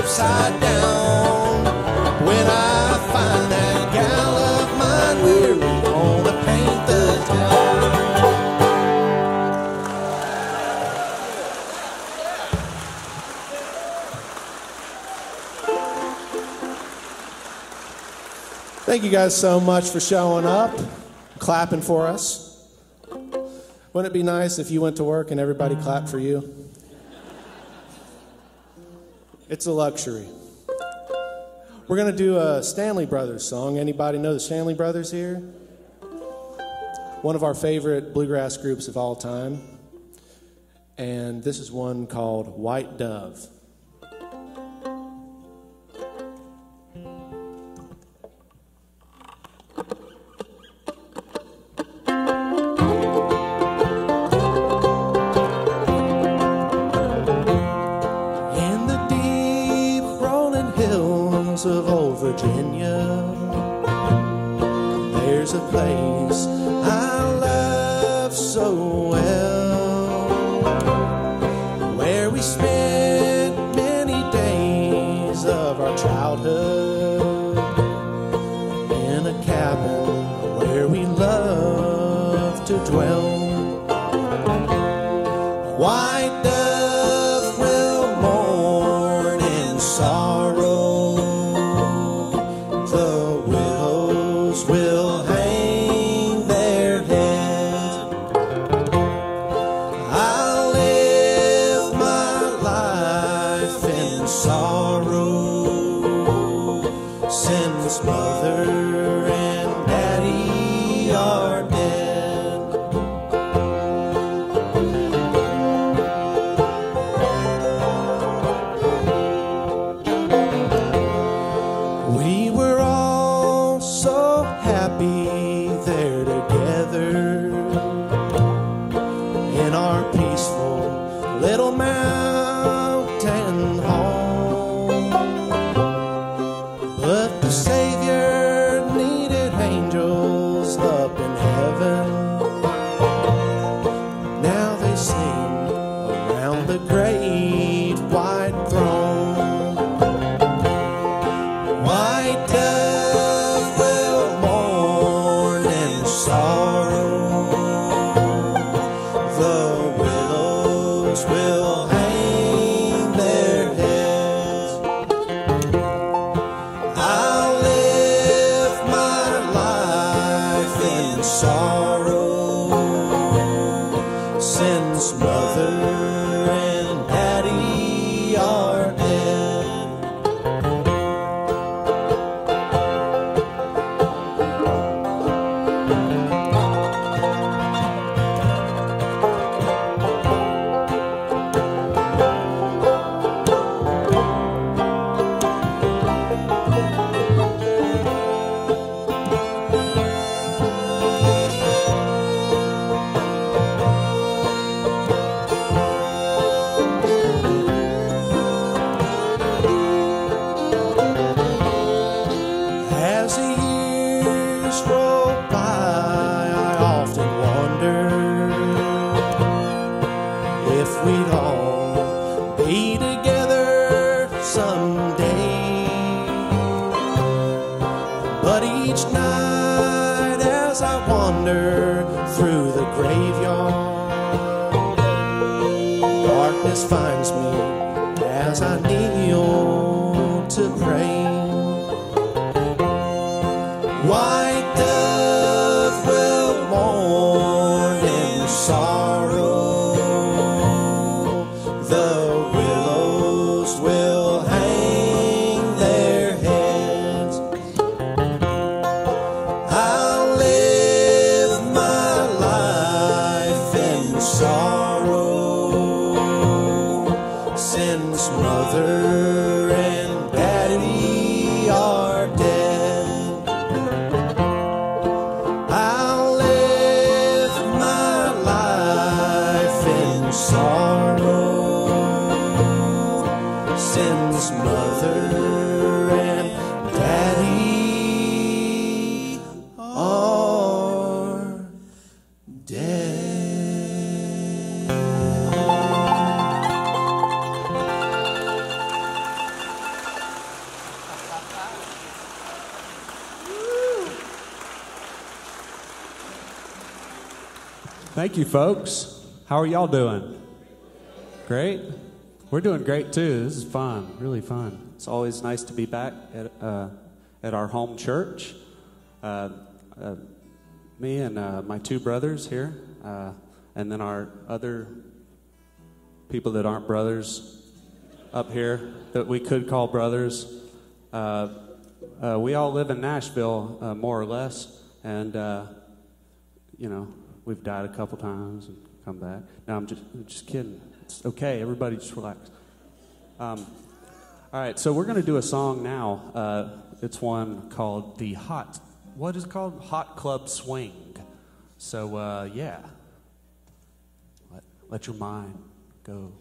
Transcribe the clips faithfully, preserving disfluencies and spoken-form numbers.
upside down. When I find that gal of mine, we're gonna paint the town. Thank you guys so much for showing up, clapping for us. Wouldn't it be nice if you went to work and everybody clapped for you? It's a luxury. We're going to do a Stanley Brothers song. Anybody know the Stanley Brothers here? One of our favorite bluegrass groups of all time. And this is one called White Dove. Of old Virginia, there's a place I love so well, where we spent many days of our childhood, in a cabin where we loved to dwell. White dove will mourn in sorrow, will hang their heads. I'll live my life in sorrow, since mother and daddy are dead. We were all so happy there together in our peaceful little mountain home. But the Savior needed angels up in heaven. Now they sing around the great white throne. White dove will mourn in sorrow, the willows will hang their heads. I'll live my life in sorrow, since mother and daddy are dead. As the years roll by, I often wonder if we'd all be together someday. But each night as I wander through the graveyard, darkness finds me as I kneel to pray. White dove will mourn in sorrow, the willows will hang their heads. I'll live my life in sorrow, since mother and daddy are dead. I'll live my life in sorrow, since mother and daddy are dead. Thank you, folks. How are y'all doing? Great? We're doing great, too. This is fun, really fun. It's always nice to be back at, uh, at our home church. Uh, uh, me and uh, my two brothers here, uh, and then our other people that aren't brothers up here that we could call brothers. Uh, uh, we all live in Nashville, uh, more or less, and, uh, you know, we've died a couple times and come back. No, I'm just, I'm just kidding. It's okay. Everybody just relax. Um, all right, so we're going to do a song now. Uh, it's one called the Hot, what is it called? Hot Club Swing. So, uh, yeah. Let, let your mind go.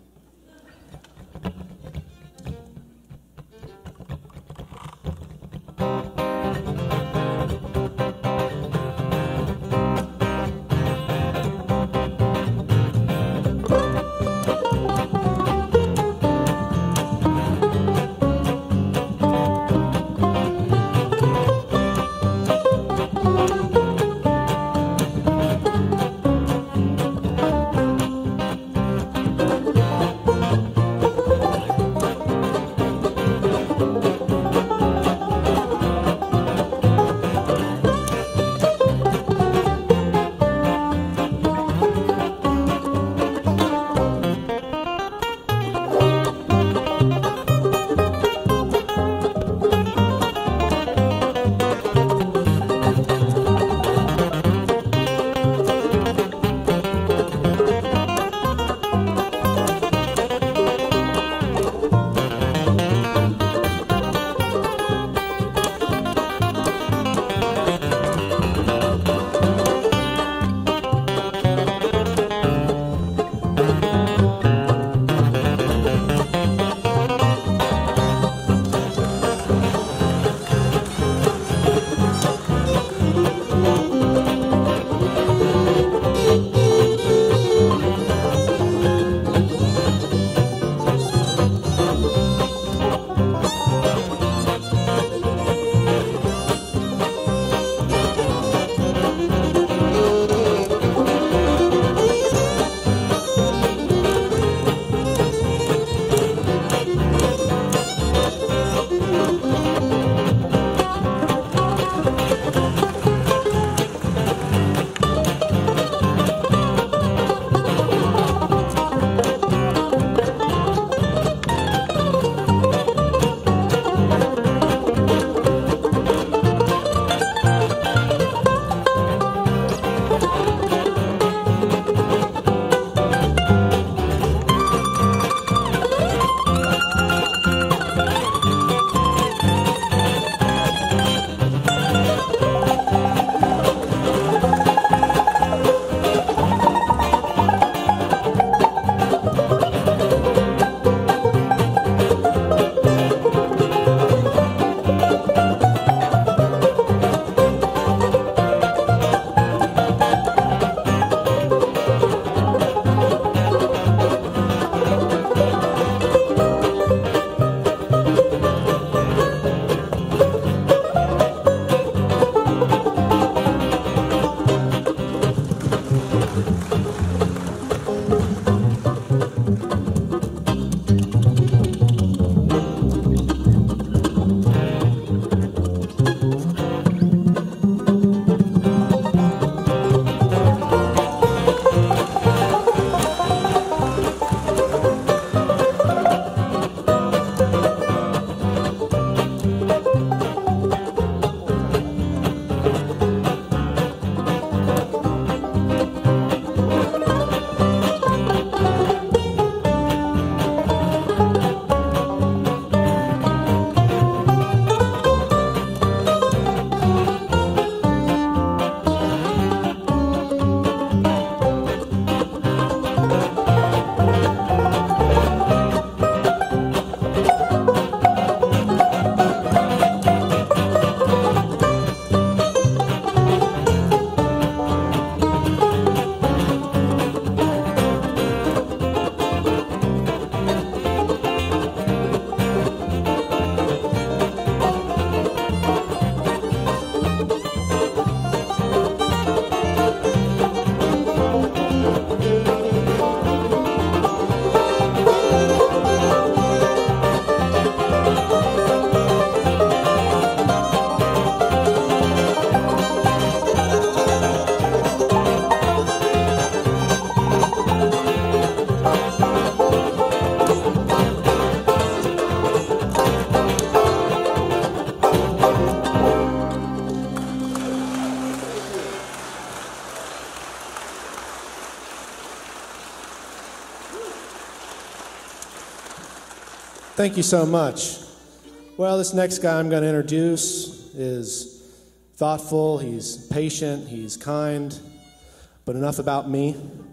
Thank you so much. Well, this next guy I'm going to introduce is thoughtful, he's patient, he's kind, but enough about me.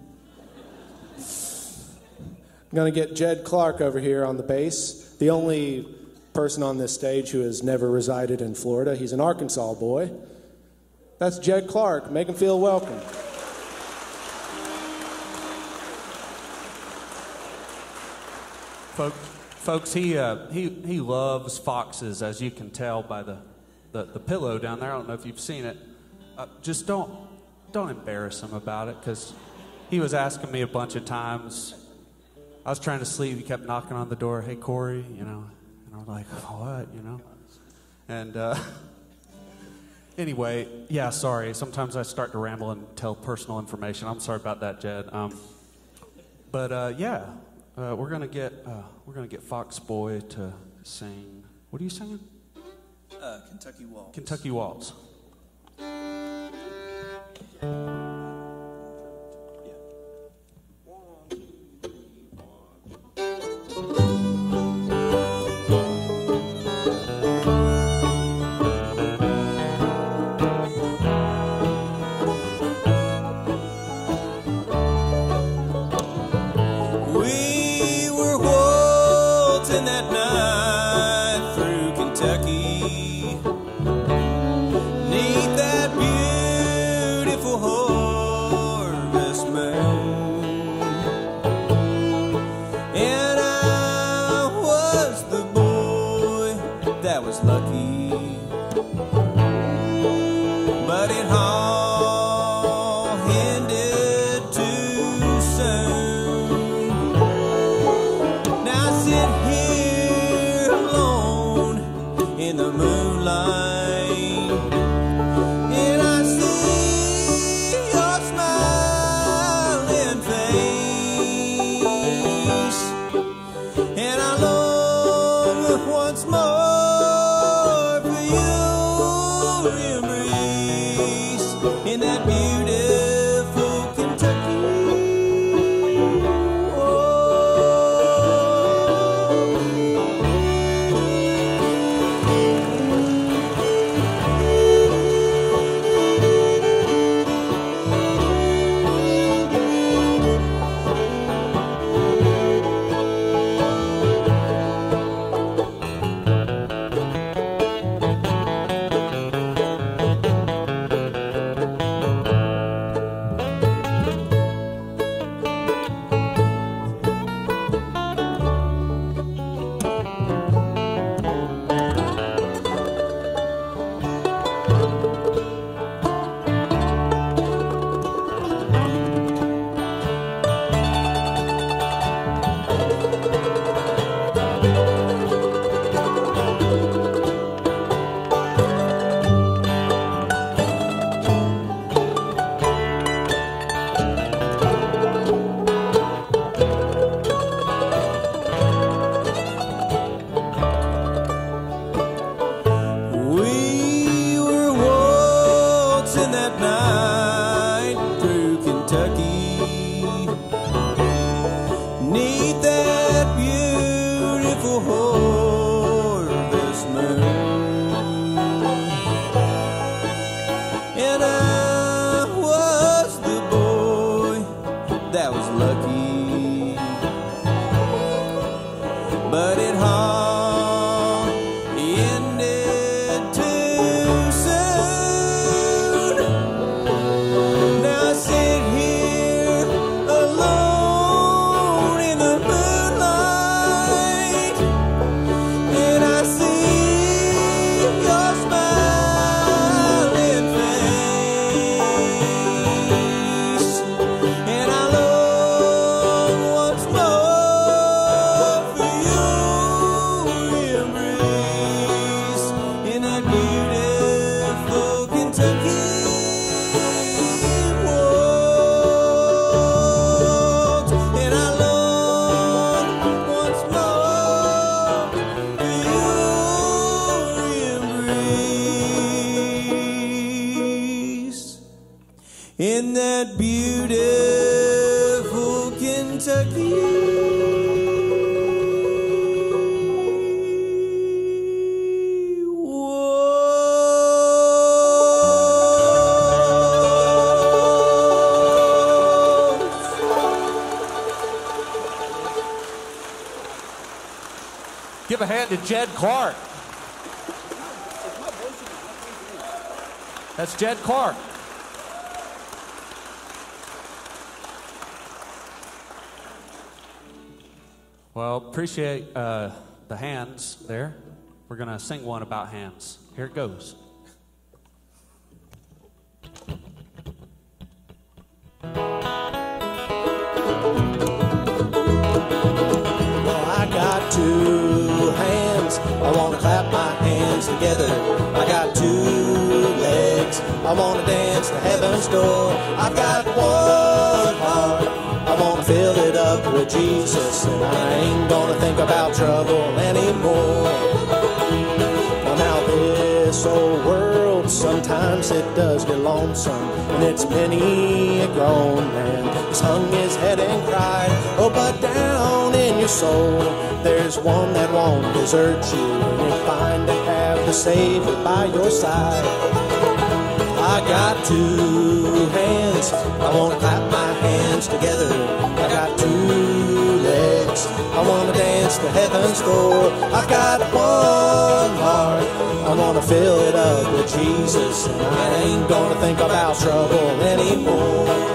I'm going to get Jed Clark over here on the bass, the only person on this stage who has never resided in Florida. He's an Arkansas boy. That's Jed Clark. Make him feel welcome. Folks, folks he, uh, he, he loves foxes, as you can tell by the, the, the pillow down there. I don't know if you've seen it. Uh, just don't, don't embarrass him about it, because he was asking me a bunch of times. I was trying to sleep. He kept knocking on the door. Hey, Corey, you know. And I was like, what, you know? And uh, anyway, yeah, sorry. Sometimes I start to ramble and tell personal information. I'm sorry about that, Jed. Um, but uh, yeah, uh, we're gonna get uh, we're gonna get Fox Boy to sing. What are you singing? Uh, Kentucky Waltz. Kentucky Waltz. in that beautiful Kentucky. a hand to Jed Clark. That's Jed Clark. Well, appreciate uh, the hands there. We're going to sing one about hands. Here it goes. I got two hands, I want to clap my hands together. I got two legs, I want to dance to heaven's door. I've got one heart, I want to fill it up with Jesus, and I ain't gonna think about trouble anymore. Well, now this old world, sometimes it does get lonesome, and it's many a grown man has hung his head and cried. Oh, but down in your soul, there's one that won't desert you, and you're fine to have the Savior by your side. I got two hands, I want to clap my hands together. I got two legs, I want to dance to heaven's door. I got one heart, I want to fill it up with Jesus, and I ain't gonna think about trouble anymore.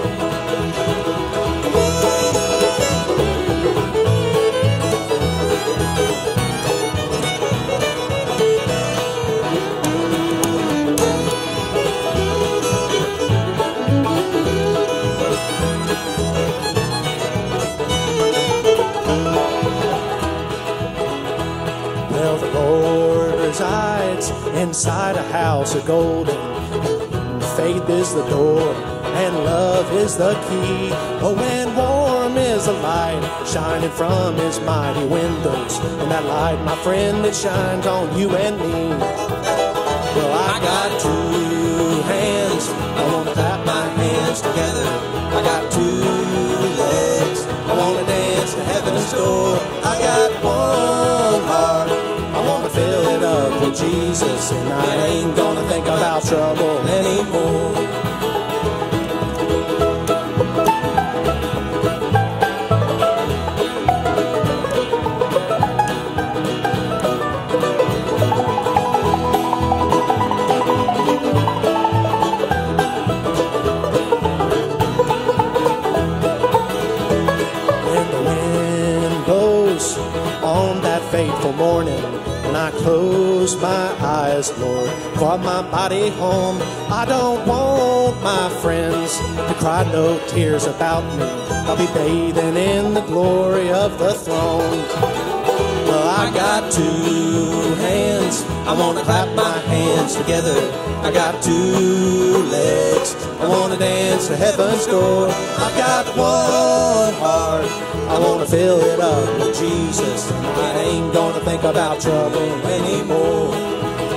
Well, the Lord resides inside a house of gold, and faith is the door, and love is the key. Oh, and warm is the light shining from his mighty windows, and that light, my friend, it shines on you and me. Well, I got two hands, I want to clap my hands together. I got two legs, I want to dance to heaven's door. I got one heart, I want to fill it up with Jesus, and I ain't gonna think about trouble anymore. Fateful morning, and I close my eyes, Lord, for my body home. I don't want my friends to cry no tears about me. I'll be bathing in the glory of the throne. Well, I got two hands, I want to clap my hands together. I got two legs, I want to dance to heaven's door. I got one heart, I want to fill it up with Jesus, and I ain't gonna think about trouble anymore.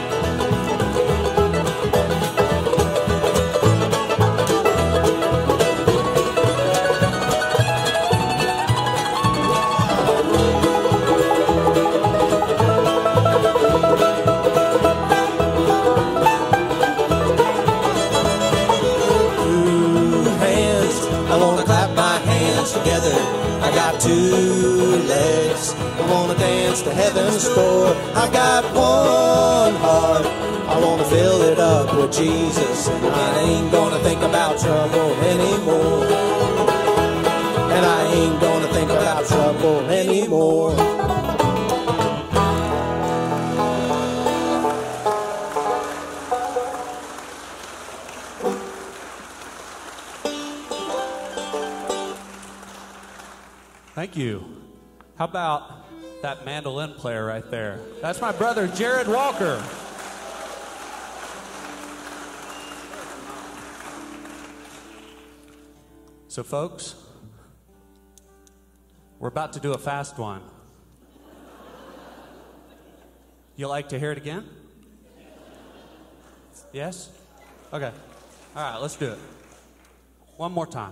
Together, I got two legs, I want to dance to heaven's door. I've got one heart, I want to fill it up with Jesus, and I ain't gonna think about trouble anymore. And I ain't gonna think about trouble anymore. Thank you. How about that mandolin player right there? That's my brother, Jared Walker. So, folks, we're about to do a fast one. You like to hear it again? Yes? Okay. All right, let's do it. One more time.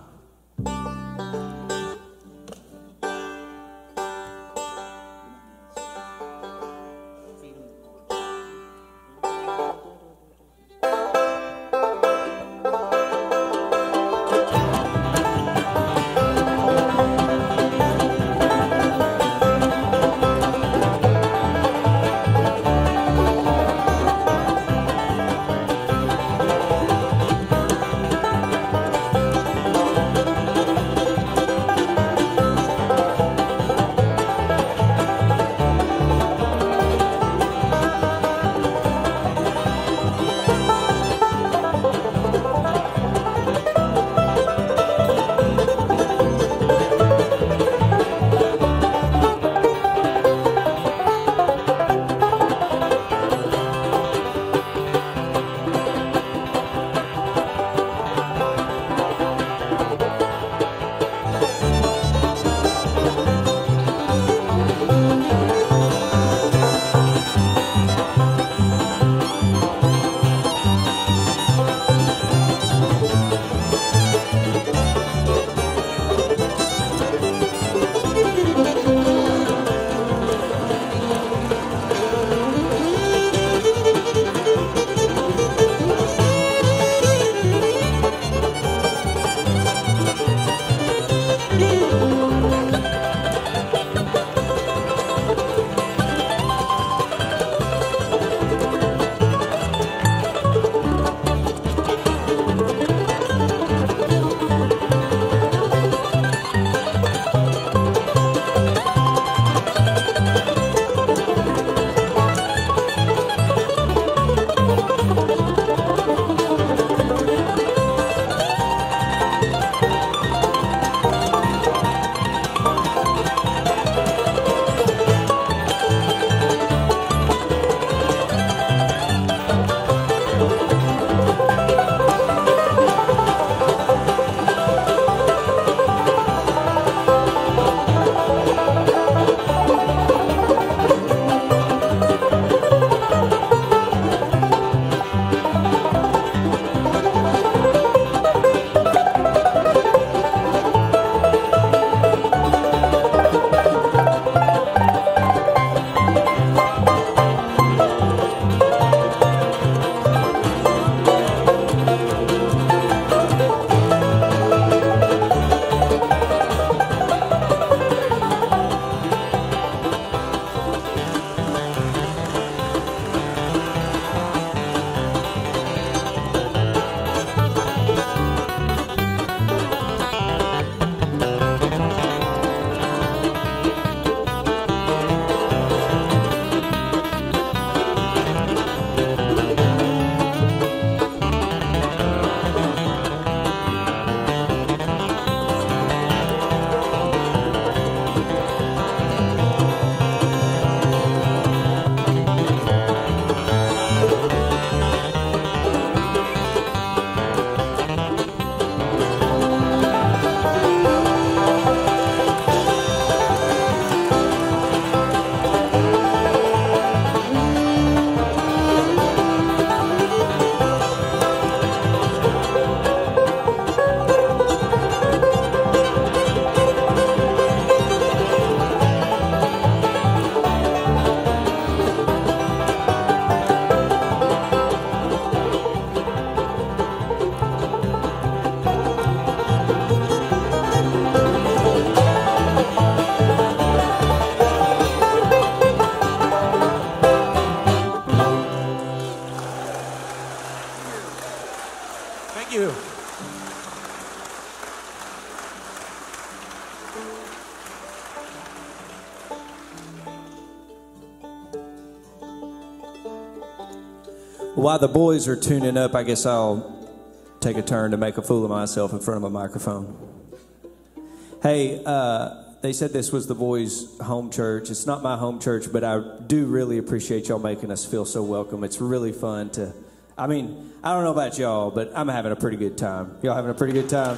While the boys are tuning up, I guess I'll take a turn to make a fool of myself in front of a microphone. Hey, uh, they said this was the boys' home church. It's not my home church, but I do really appreciate y'all making us feel so welcome. It's really fun to, I mean, I don't know about y'all, but I'm having a pretty good time. Y'all having a pretty good time?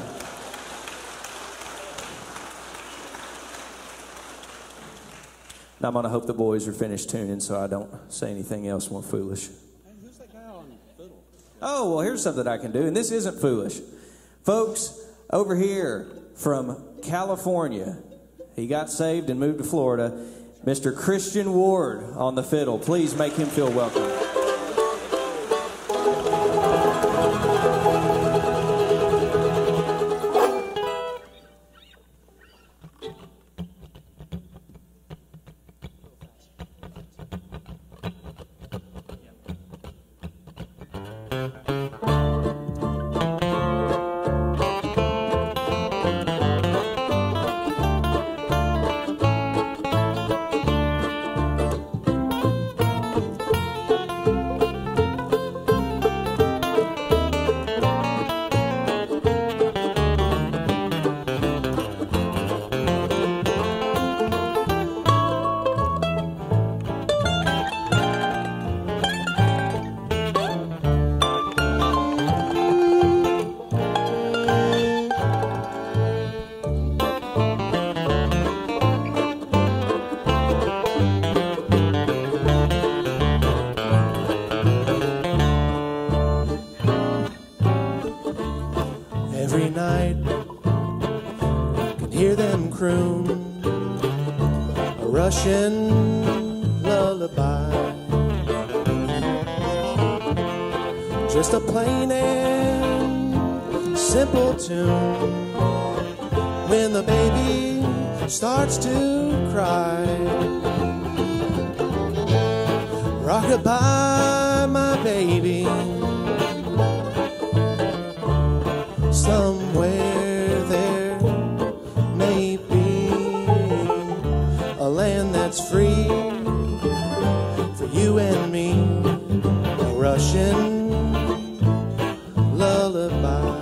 Now I'm going to hope the boys are finished tuning so I don't say anything else more foolish. Oh, well, here's something I can do, and this isn't foolish. Folks, over here from California, he got saved and moved to Florida, Mister Christian Ward on the fiddle. Please make him feel welcome. Every night you can hear them croon a Russian lullaby, just a plain and simple tune. When the baby starts to cry, rock-a-bye, my baby. Somewhere there may be a land that's free for you and me, a Russian lullaby.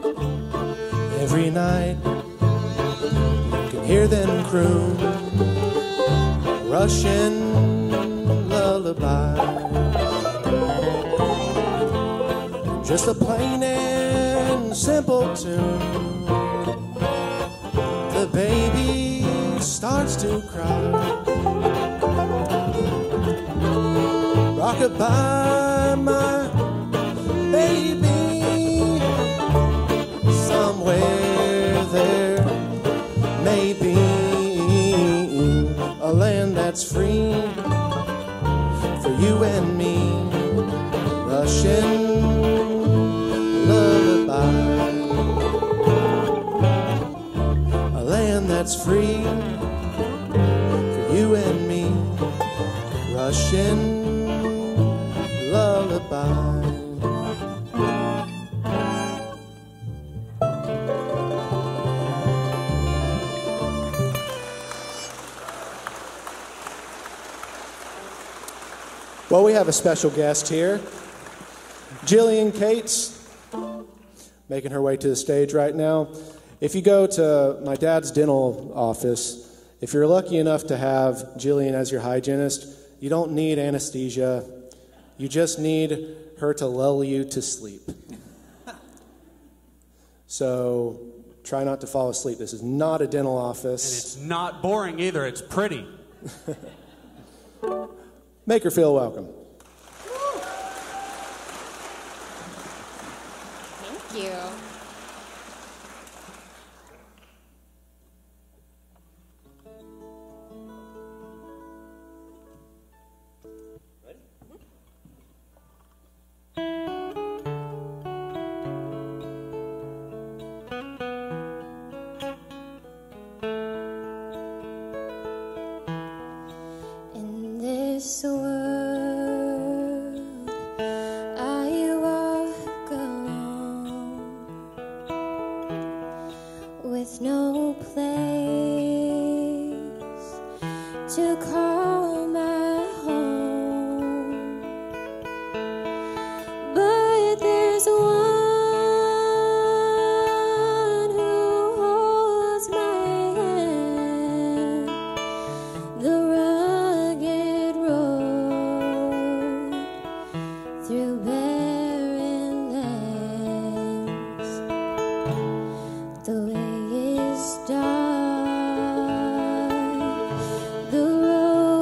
Every night you can hear them croon Russian lullaby. Just a plain and simple tune. The baby starts to cry. Rock-a-bye, my baby. Somewhere there may be a land that's free for you and me. Russian lullaby. A land that's free for you and me. Russian lullaby. Well, we have a special guest here. Jillian Cates, making her way to the stage right now. If you go to my dad's dental office, if you're lucky enough to have Jillian as your hygienist, you don't need anesthesia. You just need her to lull you to sleep. So try not to fall asleep. This is not a dental office. And it's not boring either. It's pretty. Make her feel welcome. Thank you. In this world, I walk alone, with no place to call my home. But there's one who holds my hand, the rugged road through barren lands. The way is dark, the road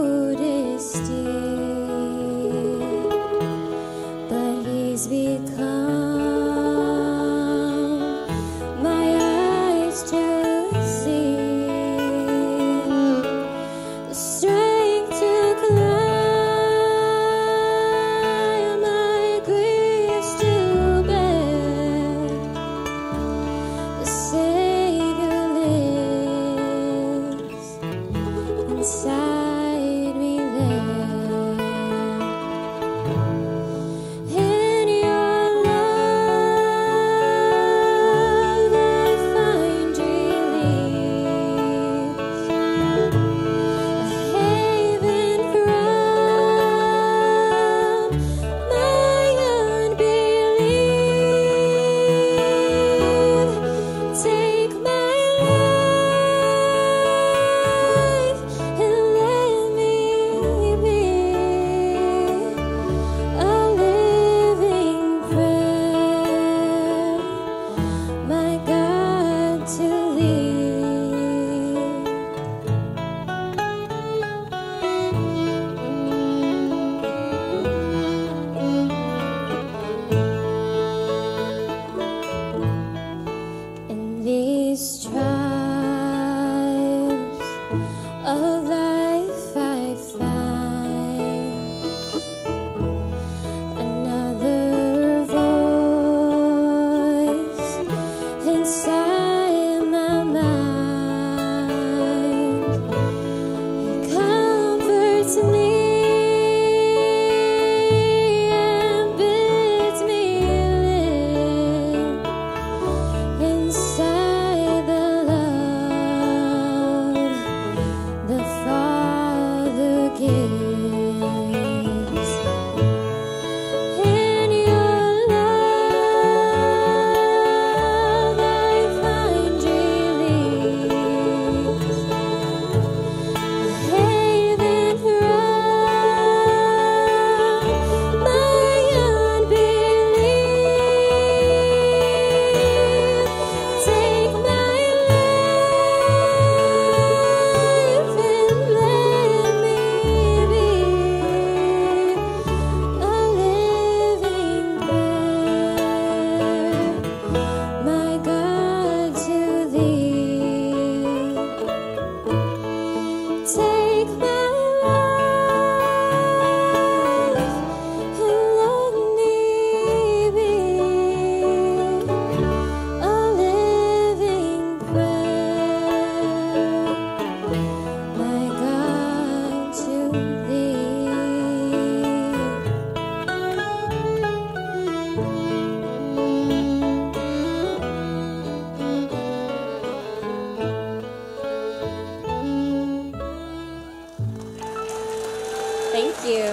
Thank you.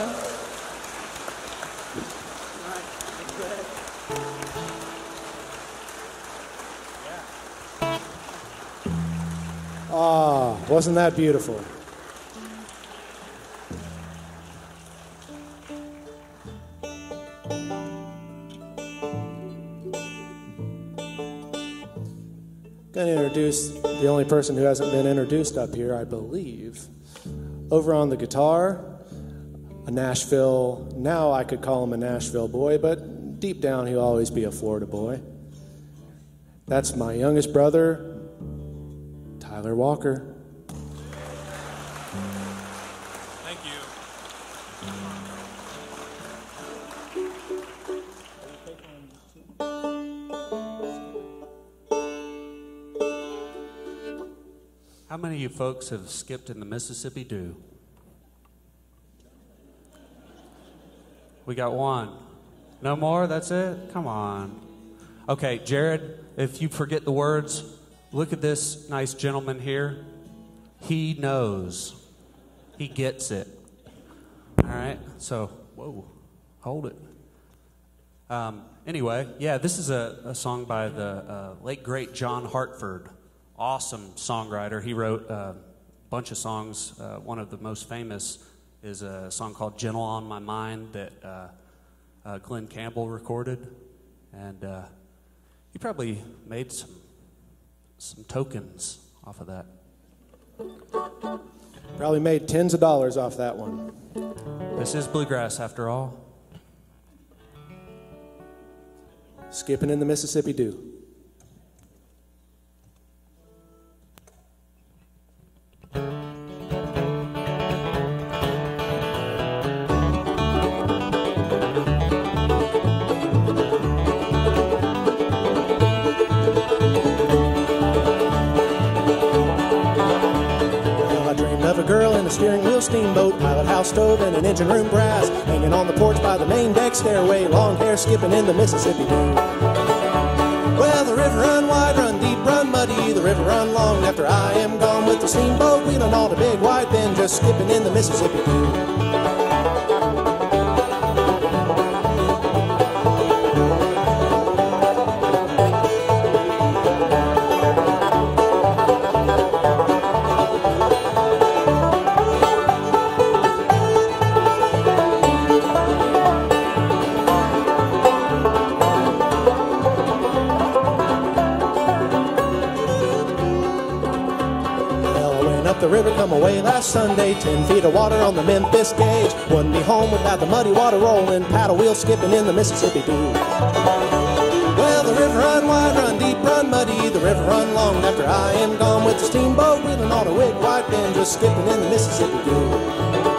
Ah, wasn't that beautiful? Going to introduce the only person who hasn't been introduced up here, I believe. Over on the guitar, a Nashville, now I could call him a Nashville boy, but deep down he'll always be a Florida boy. That's my youngest brother, Tyler Walker. Thank you. How many of you folks have skipped in the Mississippi Dew? We got one. No more? That's it? Come on. Okay, Jared, if you forget the words, look at this nice gentleman here. He knows. He gets it. All right? So, whoa, hold it. Um, anyway, yeah, this is a, a song by the uh, late, great John Hartford. Awesome songwriter. He wrote a bunch of songs. Uh, one of the most famous is a song called Gentle on My Mind that uh, uh, Glenn Campbell recorded. And uh, he probably made some some tokens off of that. Probably made tens of dollars off that one. This is bluegrass after all. Skipping in the Mississippi Dew. Steering wheel steamboat, pilot house stove, and an engine room brass. Hanging on the porch by the main deck stairway, long hair skipping in the Mississippi Dew. Well, the river run wide, run deep, run muddy, the river run long after I am gone with the steamboat, wheeling all the big white men, just skipping in the Mississippi Dew. The river come away last Sunday, ten feet of water on the Memphis gauge. Wouldn't be home without the muddy water rolling, paddle wheel skipping in the Mississippi Dew. Well, the river run wide, run deep, run muddy, the river run long after I am gone with the steamboat, wheeling on a wig white men, just skipping in the Mississippi Dew.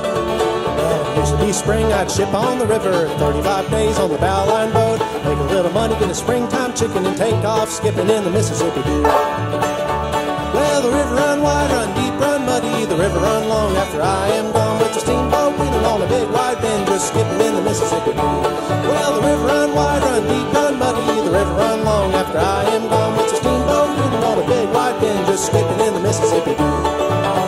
Spring, I'd ship on the river, thirty-five days on the bow line boat, make a little money money, get a springtime chicken, and take off skipping in the Mississippi Doo. Well, the river run wide, run deep, run muddy, the river run long after I am gone, with the steamboat wheeling on a big wide bend, just skipping in the Mississippi Doo. Well, the river run wide, run deep, run muddy, the river run long after I am gone, with the steamboat wheeling on a big wide bend, just skipping in the Mississippi Doo.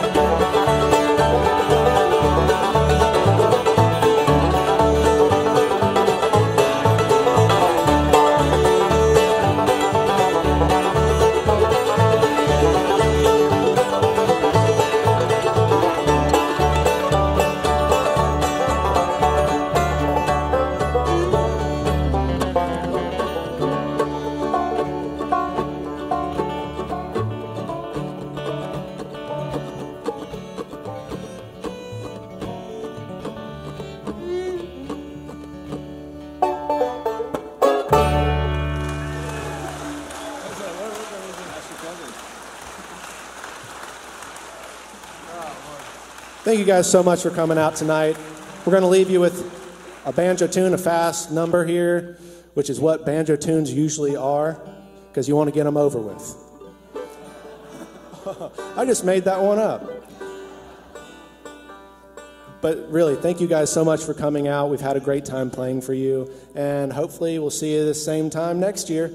Thank you guys so much for coming out tonight. We're going to leave you with a banjo tune, a fast number here, which is what banjo tunes usually are, because you want to get them over with. I just made that one up. But really, thank you guys so much for coming out. We've had a great time playing for you, and hopefully we'll see you the same time next year.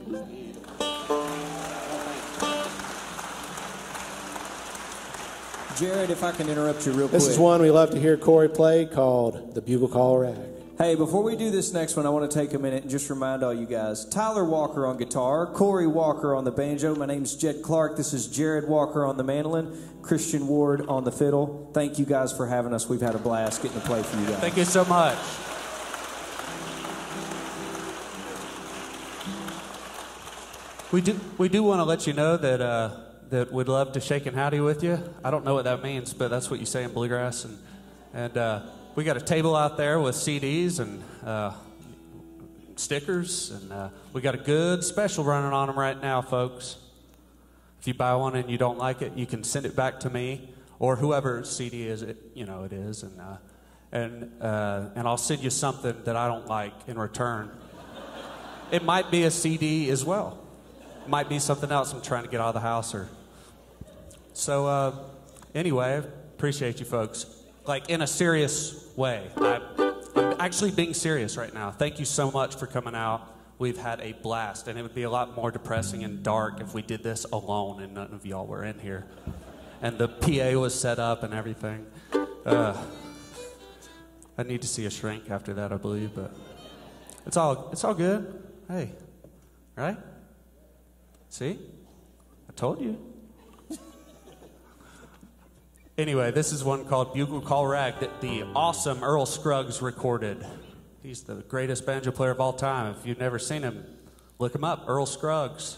Jared, if I can interrupt you real quick. This is one we love to hear Corey play called The Bugle Call Rag. Hey, before we do this next one, I want to take a minute and just remind all you guys. Tyler Walker on guitar, Corey Walker on the banjo. My name's Jed Clark. This is Jared Walker on the mandolin, Christian Ward on the fiddle. Thank you guys for having us. We've had a blast getting to play for you guys. Thank you so much. We do, we do want to let you know that... Uh, that we'd love to shake and howdy with you. I don't know what that means, but that's what you say in bluegrass. And and uh, we got a table out there with C Ds and uh, stickers, and uh, we got a good special running on them right now, folks. If you buy one and you don't like it, you can send it back to me or whoever C D is it, you know it is, and uh, and uh, and I'll send you something that I don't like in return. It might be a C D as well. It might be something else I'm trying to get out of the house or. So, uh, anyway, I appreciate you folks. Like, in a serious way. I, I'm actually being serious right now. Thank you so much for coming out. We've had a blast, and it would be a lot more depressing and dark if we did this alone and none of y'all were in here. And the P A was set up and everything. Uh, I need to see a shrink after that, I believe, but it's all, it's all good. Hey, right? See? I told you. Anyway, this is one called Bugle Call Rag that the awesome Earl Scruggs recorded. He's the greatest banjo player of all time. If you've never seen him, look him up, Earl Scruggs.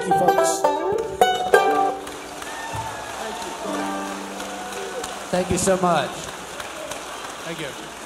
Thank you, folks. Thank you so much. Thank you.